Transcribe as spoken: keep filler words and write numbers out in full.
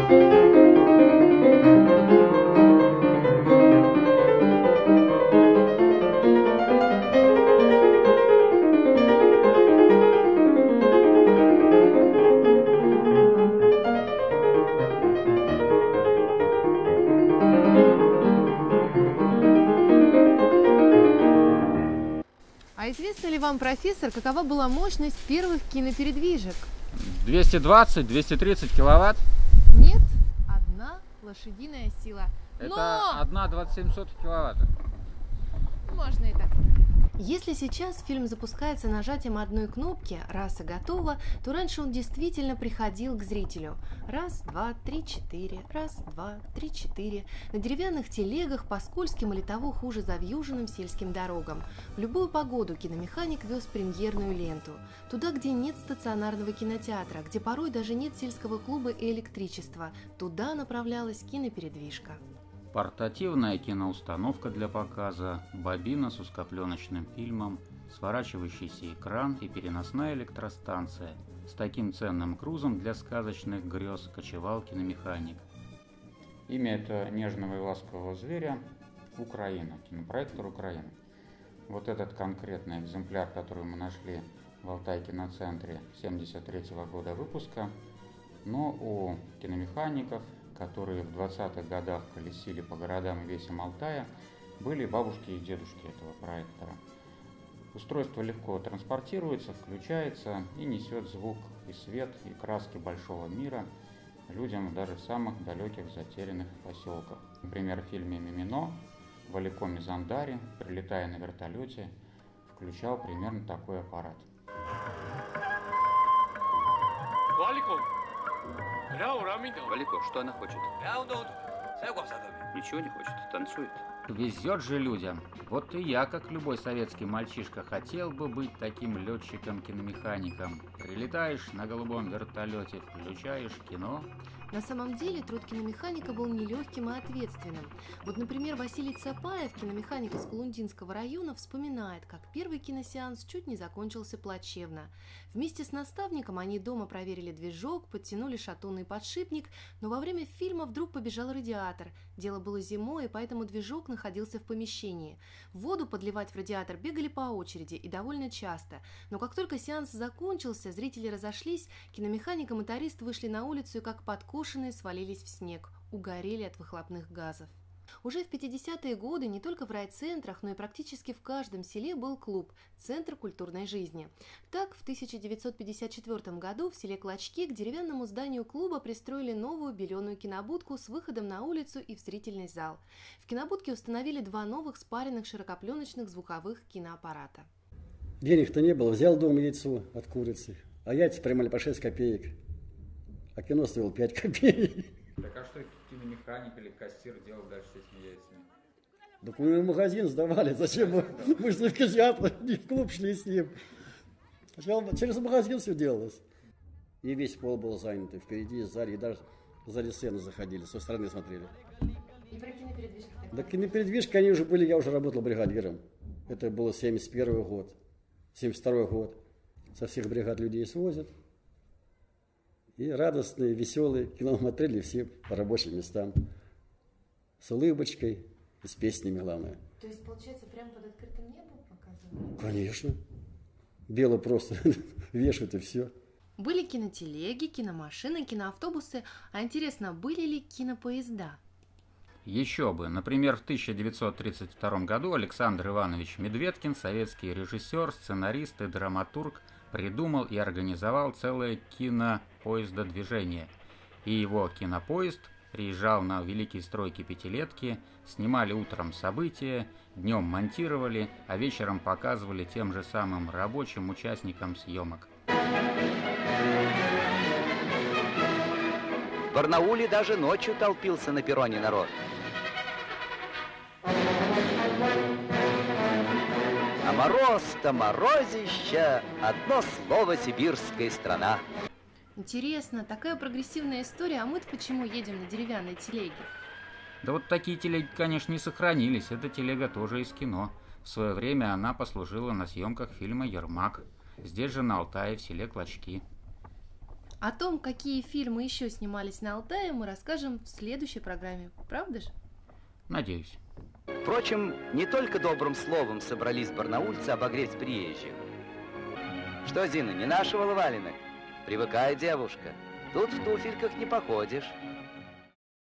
А известно ли вам, профессор, какова была мощность первых кинопередвижек? двести двадцать — двести тридцать киловатт. Нет, одна лошадиная сила. Это Но... одна двадцать семь сотых киловатта. Можно и так сказать. Если сейчас фильм запускается нажатием одной кнопки «раз» и готово, то раньше он действительно приходил к зрителю. Раз, два, три, четыре, раз, два, три, четыре. На деревянных телегах по скользким или того хуже завьюженным сельским дорогам. В любую погоду киномеханик вез премьерную ленту. Туда, где нет стационарного кинотеатра, где порой даже нет сельского клуба и электричества, туда направлялась кинопередвижка. Портативная киноустановка для показа, бобина с узкопленочным фильмом, сворачивающийся экран и переносная электростанция. С таким ценным грузом для сказочных грез кочевал киномеханик. Имя это нежного и ласкового зверя — Украина, кинопроектор Украина. Вот этот конкретный экземпляр, который мы нашли в Алтай-киноцентре семьдесят третьего года выпуска, но у киномехаников, которые в двадцатых годах колесили по городам и весям Алтая, были бабушки и дедушки этого проектора. Устройство легко транспортируется, включается и несет звук и свет, и краски большого мира людям даже в самых далеких затерянных поселках. Например, в фильме «Мимино» Валико Мизандари, прилетая на вертолете, включал примерно такой аппарат. Валико! Валико, что она хочет? Ничего не хочет, танцует. Везет же людям. Вот и я, как любой советский мальчишка, хотел бы быть таким летчиком-киномехаником. Прилетаешь на голубом вертолете, включаешь кино. На самом деле труд киномеханика был нелегким и ответственным. Вот, например, Василий Цапаев, киномеханик из Кулундинского района, вспоминает, как первый киносеанс чуть не закончился плачевно. Вместе с наставником они дома проверили движок, подтянули шатунный подшипник, но во время фильма вдруг побежал радиатор. Дело было зимой, и поэтому движок находился в помещении. Воду подливать в радиатор бегали по очереди и довольно часто. Но как только сеанс закончился, зрители разошлись, киномеханик и моторист вышли на улицу и как подкошенные свалились в снег, угорели от выхлопных газов. Уже в пятидесятые годы не только в райцентрах, но и практически в каждом селе был клуб «Центр культурной жизни». Так, в тысяча девятьсот пятьдесят четвёртом году в селе Клочки к деревянному зданию клуба пристроили новую беленую кинобудку с выходом на улицу и в зрительный зал. В кинобудке установили два новых спаренных широкопленочных звуковых киноаппарата. Денег-то не было, взял дома яйцо от курицы, а яйца примали по шесть копеек, а кино стоило пять копеек. Так а что киномеханик или кассир делал дальше с этими яйцами? Так мы в магазин сдавали, зачем мы, мы же не в кинотеатр, не в клуб шли с ним. Сначала через магазин все делалось. И весь пол был занят, и впереди, сзади, и даже сзади сцены заходили, со стороны смотрели. И про кинопередвижки? Да кинопередвижки они уже были, я уже работал бригадиром. Это было семьдесят первый год, семьдесят второй год. Со всех бригад людей свозят. И радостные, веселые кино смотрели все по рабочим местам. С улыбочкой и с песнями, главное. То есть, получается, прямо под открытым небом показывали? Конечно. Бело просто вешают и все. Были кинотелеги, киномашины, киноавтобусы. А интересно, были ли кинопоезда? Еще бы. Например, в тысяча девятьсот тридцать втором году Александр Иванович Медведкин, советский режиссер, сценарист и драматург, придумал и организовал целое кинопоездодвижение. И его кинопоезд приезжал на великие стройки пятилетки, снимали утром события, днем монтировали, а вечером показывали тем же самым рабочим участникам съемок. В Барнауле даже ночью толпился на перроне народ. А мороз-то морозища, одно слово сибирская страна. Интересно, такая прогрессивная история, а мы-то почему едем на деревянной телеге? Да вот такие телеги, конечно, не сохранились. Эта телега тоже из кино. В свое время она послужила на съемках фильма «Ермак». Здесь же, на Алтае, в селе Клочки. О том, какие фильмы еще снимались на Алтае, мы расскажем в следующей программе. Правда же? Надеюсь. Впрочем, не только добрым словом собрались барнаульцы обогреть приезжих. Что, Зина, не нашего валенок? Привыкай, девушка, тут в туфельках не походишь.